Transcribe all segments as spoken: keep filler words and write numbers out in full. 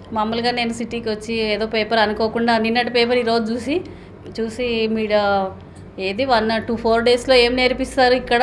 మామూలుగా నేను సిటీకి వచ్చి ఏదో పేపర్ అనుకోకుండా నిన్నటి పేపర్ ఈరోజు చూసి చూసి మీడియా ఏది వన్ టూ ఫోర్ డేస్లో ఏం నేర్పిస్తారు ఇక్కడ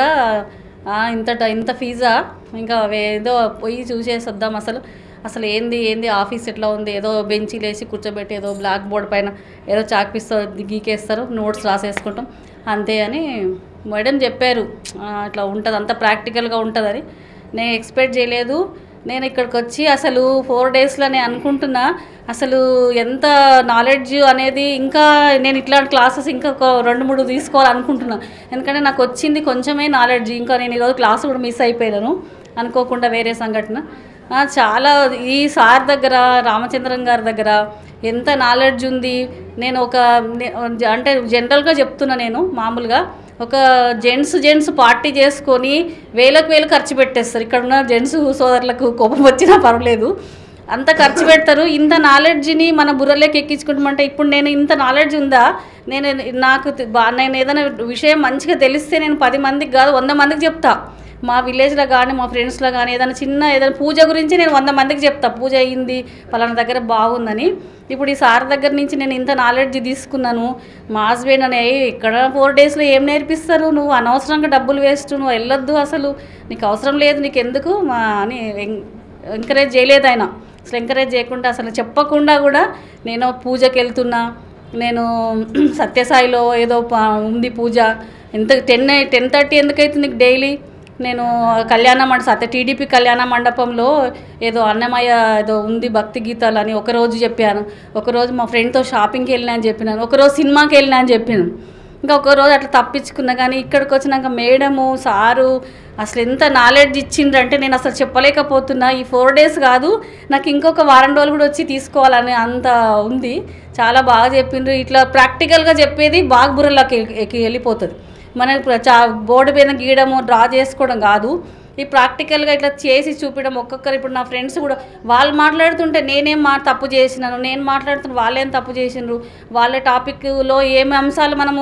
ఇంత ఇంత ఫీజా ఇంకా ఏదో పోయి చూసేసి వద్దాం అసలు అసలు ఏంది ఏంది ఆఫీస్ ఎట్లా ఉంది ఏదో బెంచీలు వేసి కూర్చోబెట్టి ఏదో బ్లాక్ బోర్డ్ పైన ఏదో చాక్ పీస్తో గీకేస్తారు నోట్స్ రాసేసుకుంటాం అంతే అని మేడం చెప్పారు. అట్లా ఉంటుంది అంత ప్రాక్టికల్గా ఉంటుందని నేను ఎక్స్పెక్ట్ చేయలేదు. నేను ఇక్కడికి వచ్చి అసలు ఫోర్ డేస్లో నేను అనుకుంటున్నా అసలు ఎంత నాలెడ్జ్ అనేది ఇంకా నేను ఇట్లాంటి క్లాసెస్ ఇంకా ఒక రెండు మూడు తీసుకోవాలనుకుంటున్నాను. ఎందుకంటే నాకు వచ్చింది కొంచెమే నాలెడ్జ్, ఇంకా నేను ఈరోజు క్లాస్ కూడా మిస్ అయిపోయాను అనుకోకుండా వేరే సంఘటన. చాలా ఈ సార్ దగ్గర రామచంద్రన్ గారి దగ్గర ఎంత నాలెడ్జ్ ఉంది. నేను ఒక అంటే జనరల్గా చెప్తున్నా, నేను మామూలుగా ఒక జెంట్స్ జెంట్స్ పార్టీ చేసుకొని వేలకు వేలు ఖర్చు పెట్టేస్తారు. ఇక్కడ ఉన్న జెంట్స్ సోదరులకు కోపం వచ్చినా పర్వాలేదు, అంత ఖర్చు పెడతారు. ఇంత నాలెడ్జ్ని మన బుర్రలోకి ఎక్కించుకుంటామంటే ఇప్పుడు నేను ఇంత నాలెడ్జ్ ఉందా, నేను నాకు నేను ఏదైనా విషయం మంచిగా తెలిస్తే నేను పది మందికి కాదు వంద మందికి చెప్తా. మా విలేజ్లో కానీ మా ఫ్రెండ్స్లో కానీ ఏదైనా చిన్న ఏదైనా పూజ గురించి నేను వంద మందికి చెప్తా, పూజ అయ్యింది పలానా దగ్గర బాగుందని. ఇప్పుడు ఈ సార్ దగ్గర నుంచి నేను ఇంత నాలెడ్జ్ తీసుకున్నాను. మా హస్బెండ్ అనే ఇక్కడ ఫోర్ డేస్లో ఏం నేర్పిస్తారు, నువ్వు అనవసరంగా డబ్బులు వేస్ట్, నువ్వు వెళ్ళొద్దు, అసలు నీకు అవసరం లేదు, నీకు ఎందుకు మా అని ఎంకరేజ్ చేయలేదు ఆయన. అసలు ఎంకరేజ్ చేయకుండా అసలు చెప్పకుండా కూడా నేను పూజకి వెళ్తున్నా. నేను సత్యసాయిలో ఏదో ఉంది పూజ, ఎంత టెన్ టెన్ థర్టీ ఎందుకైతుంది నీకు డైలీ. నేను కళ్యాణ మండపం సత్య టీడీపీ కళ్యాణ మండపంలో ఏదో అన్నమయ్య ఏదో ఉంది భక్తి గీతాలు అని ఒకరోజు చెప్పాను, ఒకరోజు మా ఫ్రెండ్తో షాపింగ్కి వెళ్ళినా అని చెప్పినాను, ఒకరోజు సినిమాకి వెళ్ళినా అని చెప్పాను. ఇంకా ఒకరోజు అట్లా తప్పించుకున్నా. కానీ ఇక్కడికి వచ్చినాక మేడము సారు అసలు ఎంత నాలెడ్జ్ ఇచ్చిండ్రంటే నేను అసలు చెప్పలేకపోతున్నా. ఈ ఫోర్ డేస్ కాదు, నాకు ఇంకొక వారం రోజులు కూడా వచ్చి తీసుకోవాలని అంత ఉంది. చాలా బాగా చెప్పిండ్రు. ఇట్లా ప్రాక్టికల్గా చెప్పేది బాగా బుర్రలోకి ఎక్కి వెళ్ళిపోతుంది. మనకు చా బోర్డు మీద గీయడము డ్రా చేసుకోవడం కాదు, ఈ ప్రాక్టికల్గా ఇట్లా చేసి చూపించడం. ఒక్కొక్కరు ఇప్పుడు నా ఫ్రెండ్స్ కూడా వాళ్ళు మాట్లాడుతుంటే నేనేం మా తప్పు చేసినాను, నేను మాట్లాడుతున్న వాళ్ళేం తప్పు చేసినారు, వాళ్ళ టాపిక్లో ఏమి అంశాలు మనము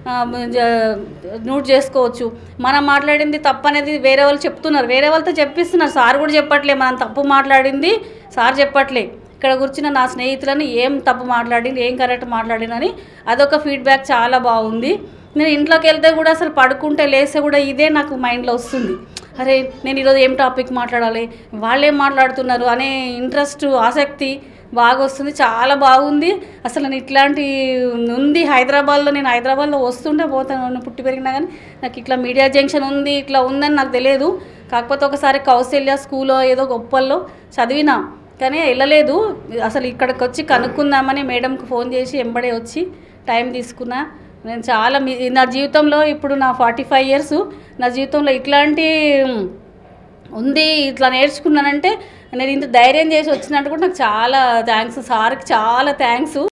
నోట్ చేసుకోవచ్చు. మనం మాట్లాడింది తప్పు అనేది వేరే వాళ్ళు చెప్తున్నారు, వేరే వాళ్ళతో చెప్పిస్తున్నారు. సార్ కూడా చెప్పట్లే మనం తప్పు మాట్లాడింది, సార్ చెప్పట్లే. ఇక్కడ కూర్చున్న నా స్నేహితులను ఏం తప్పు మాట్లాడింది, ఏం కరెక్ట్ మాట్లాడిందని అదొక ఫీడ్బ్యాక్ చాలా బాగుంది. నేను ఇంట్లోకి వెళ్తే కూడా అసలు పడుకుంటే లేస్తే కూడా ఇదే నాకు మైండ్లో వస్తుంది. అరే నేను ఈరోజు ఏం టాపిక్ మాట్లాడాలి, వాళ్ళు ఏం మాట్లాడుతున్నారు అనే ఇంట్రెస్ట్ ఆసక్తి బాగా వస్తుంది. చాలా బాగుంది. అసలు నేను ఇట్లాంటి ఉంది హైదరాబాద్లో, నేను హైదరాబాద్లో వస్తుంటే పోతాను పుట్టి పెరిగినా, కానీ నాకు ఇట్లా మీడియా జంక్షన్ ఉంది ఇట్లా ఉందని నాకు తెలియదు. కాకపోతే ఒకసారి కౌశల్య స్కూల్లో ఏదో గొప్పల్లో చదివినా కానీ వెళ్ళలేదు. అసలు ఇక్కడికి వచ్చి కనుక్కుందామని మేడంకి ఫోన్ చేసి ఎంబడే వచ్చి టైం తీసుకున్నా. నేను చాలా మీ నా జీవితంలో ఇప్పుడు నా ఫార్టీ ఫైవ్ ఇయర్స్ నా జీవితంలో ఇట్లాంటి ఉంది, ఇట్లా నేర్చుకున్నానంటే నేను ఇంత ధైర్యం చేసి వచ్చినట్టు కూడా నాకు చాలా థ్యాంక్స్, సార్కి చాలా థ్యాంక్స్.